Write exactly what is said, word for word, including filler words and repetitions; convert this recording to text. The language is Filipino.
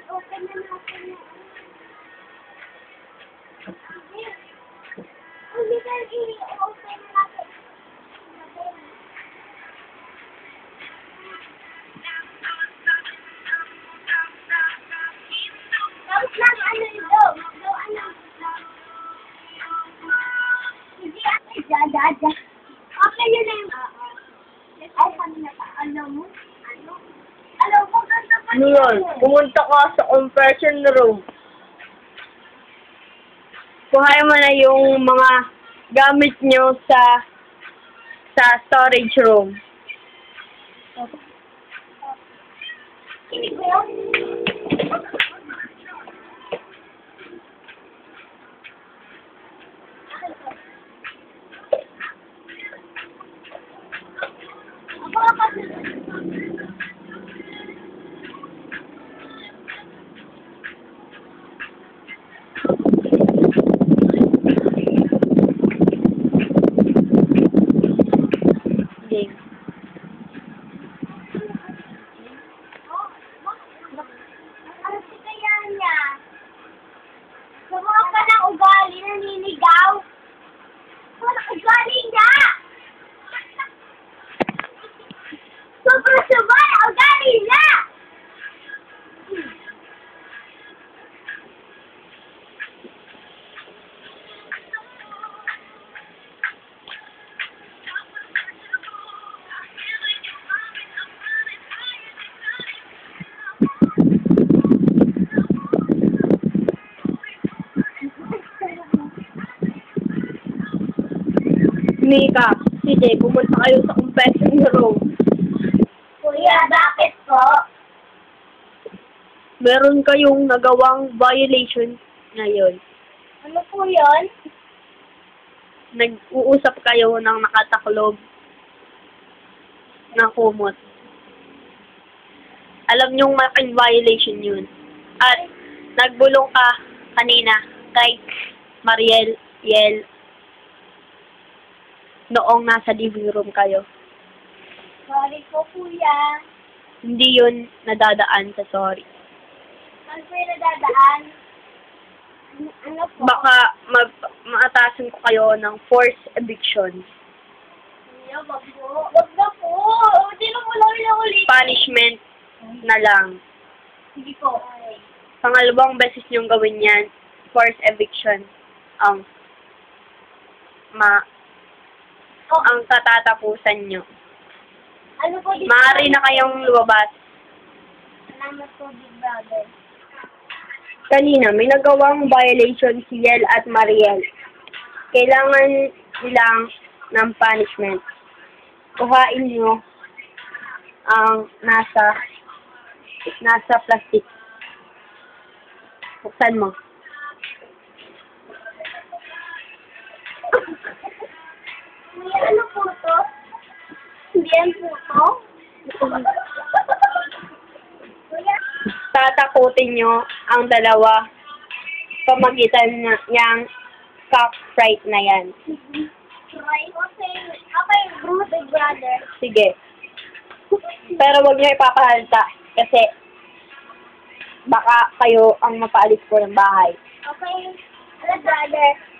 open na natin yung... Hindi ka i-open na natin. Tapos lang, ano ito? Magdaw, ano? Hindi, ano? Dada, okay, yun na yung... Ay, kanina pa. Ano mo? Ano? Alam mo, ganda pa Ano yun? Pumunta ka sa compression room. Kuhain mo na yung mga gamit nyo sa sa storage room. Hindi ko yun. Ako kasi... Game. Ano si kaya niya? Gumawa ka ng ugali, naninigaw. Ano ugali niya? Sobrang sabay, ugali niya! Mika, sige, pumunta kayo sa compression room. Kuya, bakit po? Meron kayong nagawang violation ngayon. Ano po yun? Nag-uusap kayo ng nakataklob na kumot. Alam niyong malaking violation yun. At nagbulong ka kanina kay Mariel Yel noong nasa living room kayo. Sorry po, kuya. Hindi yun nadadaan sa sorry. Saan po yung nadadaan? Ano po? Baka ma- maatasan ko kayo ng forced eviction. Kuya, wag po. Wag na po. Hindi na mo lang ulit. Punishment na lang. Sige po. Pangalawang beses niyong gawin yan, forced eviction ang ma Oh, ang katatapusan nyo. ano po dito? Maaari na kayong lumabas. Salamat po, Big Brother. Kanina, may nagawang violation si Yel at Mariel. Kailangan nilang ng punishment. Kuhain nyo ang nasa nasa plastic. Buksan mo. Kuya, ano po to? Hindi yan po to? Kuya, Tatakutin nyo ang dalawa pamagitan na- niyang cockfight na yan. try. Okay, okay, good, Big Brother. Sige. Pero wag nyo ipapahalta kasi baka kayo ang mapaalis ko ng bahay. Okay, Big Brother.